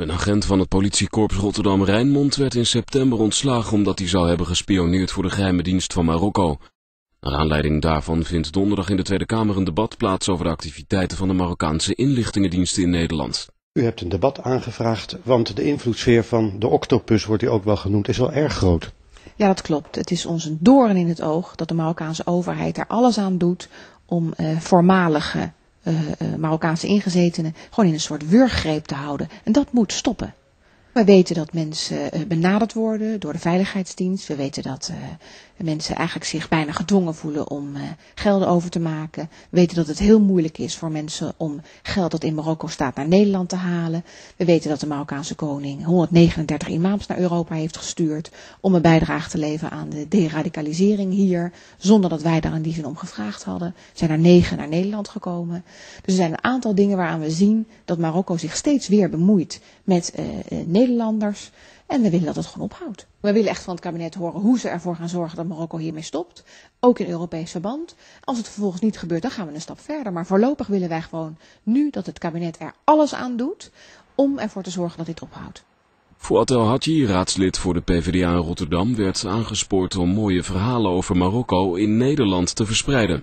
Een agent van het politiekorps Rotterdam-Rijnmond werd in september ontslagen omdat hij zou hebben gespioneerd voor de geheime dienst van Marokko. Naar aanleiding daarvan vindt donderdag in de Tweede Kamer een debat plaats over de activiteiten van de Marokkaanse inlichtingendiensten in Nederland. U hebt een debat aangevraagd, want de invloedssfeer van de octopus, wordt hij ook wel genoemd, is wel erg groot. Ja, dat klopt. Het is ons een doorn in het oog dat de Marokkaanse overheid er alles aan doet om voormalige Marokkaanse ingezetenen gewoon in een soort wurggreep te houden. En dat moet stoppen. We weten dat mensen benaderd worden door de veiligheidsdienst. We weten dat mensen eigenlijk zich bijna gedwongen voelen om gelden over te maken. We weten dat het heel moeilijk is voor mensen om geld dat in Marokko staat naar Nederland te halen. We weten dat de Marokkaanse koning 139 imams naar Europa heeft gestuurd om een bijdrage te leveren aan de deradicalisering hier. Zonder dat wij daar in die zin om gevraagd hadden. Er zijn er 9 naar Nederland gekomen. Dus er zijn een aantal dingen waaraan we zien dat Marokko zich steeds weer bemoeit met Nederlanders. En we willen dat het gewoon ophoudt. We willen echt van het kabinet horen hoe ze ervoor gaan zorgen dat Marokko hiermee stopt. Ook in Europees verband. Als het vervolgens niet gebeurt, dan gaan we een stap verder. Maar voorlopig willen wij gewoon nu dat het kabinet er alles aan doet om ervoor te zorgen dat dit ophoudt. Fouad El Hadji, raadslid voor de PvdA in Rotterdam, werd aangespoord om mooie verhalen over Marokko in Nederland te verspreiden.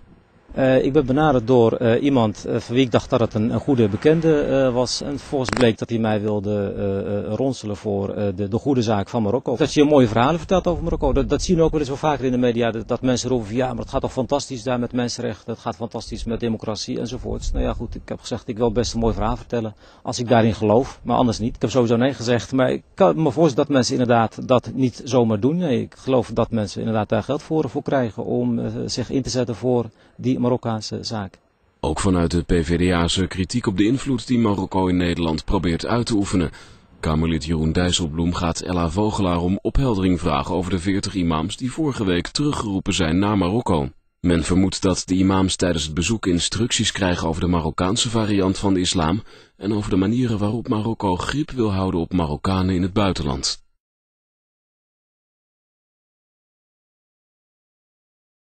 Ik ben benaderd door iemand van wie ik dacht dat het een goede bekende was. En vervolgens bleek dat hij mij wilde ronselen voor de goede zaak van Marokko. Dat je mooie verhalen vertelt over Marokko, dat zie je ook wel eens wel vaker in de media. Dat mensen roepen van ja, maar het gaat toch fantastisch daar met mensenrechten. Het gaat fantastisch met democratie enzovoorts. Nou ja goed, ik heb gezegd ik wil best een mooi verhaal vertellen als ik daarin geloof. Maar anders niet. Ik heb sowieso nee gezegd. Maar ik kan me voorstellen dat mensen inderdaad dat niet zomaar doen. Nee, ik geloof dat mensen inderdaad daar geld voor krijgen om zich in te zetten voor die Marokkaanse zaak. Ook vanuit de PvdA's kritiek op de invloed die Marokko in Nederland probeert uit te oefenen. Kamerlid Jeroen Dijsselbloem gaat Ella Vogelaar om opheldering vragen over de 40 imams die vorige week teruggeroepen zijn naar Marokko. Men vermoedt dat de imams tijdens het bezoek instructies krijgen over de Marokkaanse variant van de islam en over de manieren waarop Marokko grip wil houden op Marokkanen in het buitenland.